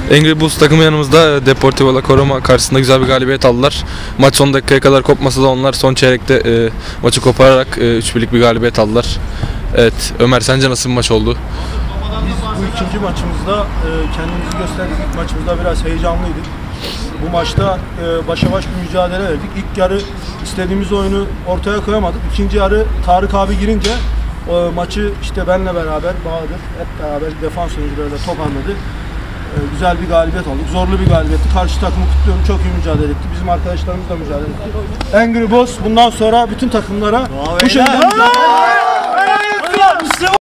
Angry Bulls takımı yanımızda. Deportivo La Coroma karşısında güzel bir galibiyet aldılar. Maç son dakikaya kadar kopmasa da onlar son çeyrekte maçı kopararak 3-1'lik bir galibiyet aldılar. Evet, Ömer, sence nasıl bir maç oldu? Biz bu ikinci maçımızda kendimizi gösterdik. İlk maçımızda biraz heyecanlıydık. Bu maçta başa baş bir mücadele verdik. İlk yarı istediğimiz oyunu ortaya koyamadık. İkinci yarı Tarık abi girince maçı işte benle beraber, Bahadır hep beraber defans oyuncularıyla toparladı. Güzel bir galibiyet aldık. Zorlu bir galibiyetti. Karşı takımı kutluyorum. Çok iyi mücadele etti. Bizim arkadaşlarımız da mücadele etti. Angry Bulls bundan sonra bütün takımlara bu şekilde mücadele